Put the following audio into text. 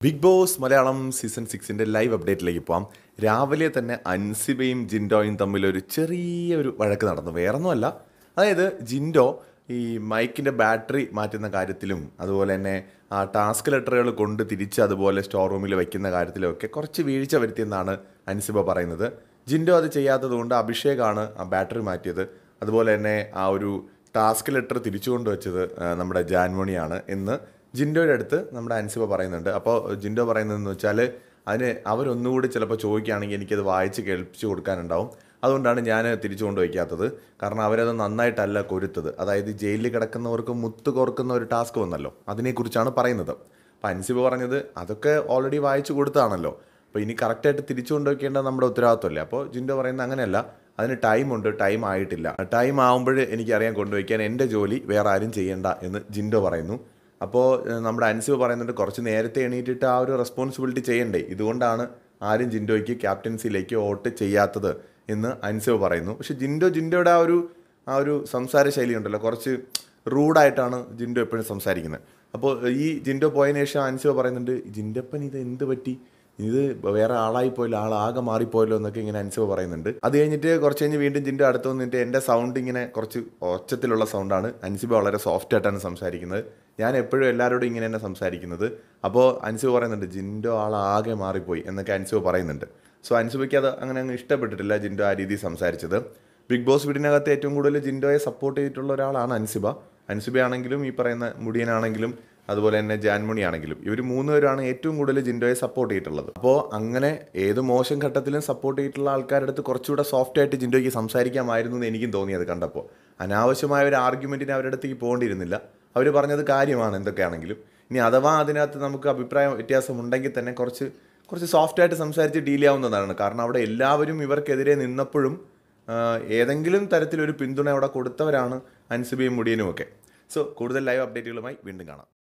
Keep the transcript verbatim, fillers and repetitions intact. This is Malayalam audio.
ബിഗ് ബോസ് മലയാളം സീസൺ സിക്സിൻ്റെ ലൈവ് അപ്ഡേറ്റിലേക്ക് പോകാം. രാവിലെ തന്നെ അൻസിബയും ജിൻഡോയും തമ്മിൽ ഒരു ചെറിയ ഒരു വഴക്ക് നടന്നു. വേറൊന്നുമല്ല, അതായത് ജിൻഡോ ഈ മൈക്കിൻ്റെ ബാറ്ററി മാറ്റുന്ന കാര്യത്തിലും അതുപോലെ തന്നെ ആ ടാസ്ക് ലെറ്ററുകൾ കൊണ്ട് തിരിച്ച് അതുപോലെ സ്റ്റോർ റൂമിൽ വയ്ക്കുന്ന കാര്യത്തിലുമൊക്കെ കുറച്ച് വീഴ്ച വരുത്തിയെന്നാണ് അൻസിബ പറയുന്നത്. ജിൻഡോ അത് ചെയ്യാത്തത് കൊണ്ട് അഭിഷേകാണ് ആ ബാറ്ററി മാറ്റിയത്. അതുപോലെ തന്നെ ആ ഒരു ടാസ്ക് ലെറ്റർ തിരിച്ചു കൊണ്ടുവച്ചത് നമ്മുടെ ജാൻമണിയാണ് എന്ന് ജിൻഡോയുടെ അടുത്ത് നമ്മുടെ അൻസിബ പറയുന്നുണ്ട്. അപ്പോൾ ജിൻഡോ പറയുന്നതെന്ന് വെച്ചാൽ അതിന് അവരൊന്നുകൂടി ചിലപ്പോൾ ചോദിക്കുകയാണെങ്കിൽ എനിക്കത് വായിച്ച് കേൾപ്പിച്ച് കൊടുക്കാനുണ്ടാവും, അതുകൊണ്ടാണ് ഞാൻ തിരിച്ചു കൊണ്ട് വയ്ക്കാത്തത്. കാരണം അവരത് നന്നായിട്ടല്ല കൊരുത്തത്. അതായത് ജയിലിൽ കിടക്കുന്നവർക്ക് മുത്ത് കോർക്കുന്ന ഒരു ടാസ്ക് വന്നല്ലോ, അതിനെക്കുറിച്ചാണ് പറയുന്നത്. അപ്പോൾ അൻസിബ പറഞ്ഞത് അതൊക്കെ ഓൾറെഡി വായിച്ചു കൊടുത്താണല്ലോ, അപ്പോൾ ഇനി കറക്റ്റായിട്ട് തിരിച്ചു കൊണ്ടുവയ്ക്കേണ്ടത് നമ്മുടെ ഉത്തരവാദിത്വമല്ലേ. അപ്പോൾ ജിൻഡോ പറയുന്നത് അങ്ങനെയല്ല, അതിന് ടൈമുണ്ട്, ടൈം ആയിട്ടില്ല, ടൈം ആകുമ്പോൾ എനിക്കറിയാൻ കൊണ്ടുവയ്ക്കാൻ എൻ്റെ ജോലി വേറെ ആരും ചെയ്യേണ്ട എന്ന് ജിൻഡോ പറയുന്നു. അപ്പോൾ നമ്മുടെ അൻസിബ പറയുന്നുണ്ട് കുറച്ച് നേരത്തെ എണീറ്റിട്ട് ആ ഒരു റെസ്പോൺസിബിലിറ്റി ചെയ്യണ്ടേ, ഇതുകൊണ്ടാണ് ആരും ജിൻഡോയ്ക്ക് ക്യാപ്റ്റൻസിയിലേക്ക് വോട്ട് ചെയ്യാത്തത് എന്ന് അൻസിബ പറയുന്നു. പക്ഷേ ജിൻഡോ ജിൻഡോയുടെ ആ ഒരു ആ ഒരു സംസാര ശൈലി ഉണ്ടല്ലോ, കുറച്ച് റൂഡായിട്ടാണ് ജിൻഡോ എപ്പോഴും സംസാരിക്കുന്നത്. അപ്പോൾ ഈ ജിൻഡോ പോയതിനു ശേഷം അൻസിബ പറയുന്നുണ്ട് ജിൻഡപ്പൻ ഇത് എന്ത് പറ്റി, ഇത് വേറെ ആളായിപ്പോയല്ലോ, ആളാകെ മാറിപ്പോയല്ലോ എന്നൊക്കെ ഇങ്ങനെ അൻസിബ പറയുന്നുണ്ട്. അത് കഴിഞ്ഞിട്ട് കുറച്ച് കഴിഞ്ഞ് വീണ്ടും ജിൻഡോ അടുത്ത് വന്നിട്ട് എൻ്റെ സൗണ്ട് ഇങ്ങനെ കുറച്ച് ഒച്ചത്തിലുള്ള സൗണ്ടാണ്, അൻസിബ വളരെ സോഫ്റ്റ് ആയിട്ടാണ് സംസാരിക്കുന്നത്, ഞാൻ എപ്പോഴും എല്ലാവരോടും ഇങ്ങനെ തന്നെ സംസാരിക്കുന്നത്. അപ്പോൾ അൻസിബ പറയുന്നുണ്ട് ജിൻഡോ ആളാകെ മാറിപ്പോയി എന്നൊക്കെ അൻസിബ പറയുന്നുണ്ട്. സോ അൻസിബയ്ക്ക് അത് അങ്ങനെ അങ്ങ് ഇഷ്ടപ്പെട്ടിട്ടില്ല ജിൻഡോ ആ രീതിയിൽ സംസാരിച്ചത്. ബിഗ് ബോസ് വീടിനകത്ത് ഏറ്റവും കൂടുതൽ ജിൻഡോയെ സപ്പോർട്ട് ചെയ്തിട്ടുള്ള ഒരാളാണ് അൻസിബ. അൻസിബയാണെങ്കിലും ഈ പറയുന്ന മുടിയനാണെങ്കിലും അതുപോലെ തന്നെ ജാൻമണി ആണെങ്കിലും ഇവർ മൂന്നുപേരാണ് ഏറ്റവും കൂടുതൽ ജിൻഡോയെ സപ്പോർട്ട് ചെയ്തിട്ടുള്ളത്. അപ്പോൾ അങ്ങനെ ഏത് മോശം ഘട്ടത്തിലും സപ്പോർട്ട് ചെയ്തിട്ടുള്ള ആൾക്കാരുടെ അടുത്ത് കുറച്ചുകൂടെ സോഫ്റ്റ് ആയിട്ട് ജിൻഡോയ്ക്ക് സംസാരിക്കാമായിരുന്നു എന്ന് എനിക്കും തോന്നിയത് കണ്ടപ്പോൾ. അനാവശ്യമായ ഒരു ആർഗ്യുമെൻറ്റിന് അവരുടെ അടുത്തേക്ക് പോകേണ്ടിയിരുന്നില്ല. അവർ പറഞ്ഞത് കാര്യമാണ് എന്തൊക്കെയാണെങ്കിലും. ഇനി അഥവാ അതിനകത്ത് നമുക്ക് അഭിപ്രായ വ്യത്യാസം ഉണ്ടെങ്കിൽ തന്നെ കുറച്ച് കുറച്ച് സോഫ്റ്റായിട്ട് സംസാരിച്ച് ഡീൽ ചെയ്യാവുന്നതാണ്. കാരണം അവിടെ എല്ലാവരും ഇവർക്കെതിരെ നിന്നപ്പോഴും ഏതെങ്കിലും തരത്തിലൊരു പിന്തുണ അവിടെ കൊടുത്തവരാണ് അൻസിബയും മുടിയനും ഒക്കെ. സോ കൂടുതൽ ലൈവ് അപ്ഡേറ്റുകളുമായി വീണ്ടും കാണാം.